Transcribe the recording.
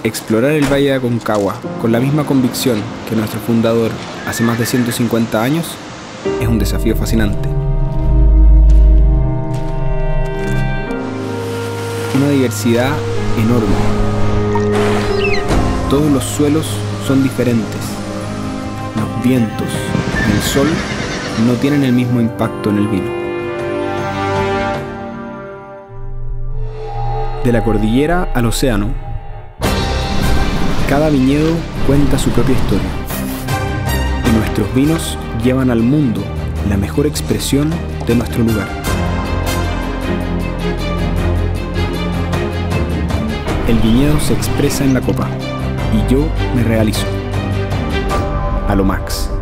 Explorar el Valle de Aconcagua con la misma convicción que nuestro fundador hace más de 150 años es un desafío fascinante. Una diversidad enorme. Todos los suelos son diferentes. Los vientos y el sol no tienen el mismo impacto en el vino. De la cordillera al océano, cada viñedo cuenta su propia historia. Y nuestros vinos llevan al mundo la mejor expresión de nuestro lugar. El viñedo se expresa en la copa y yo me realizo. A lo Max.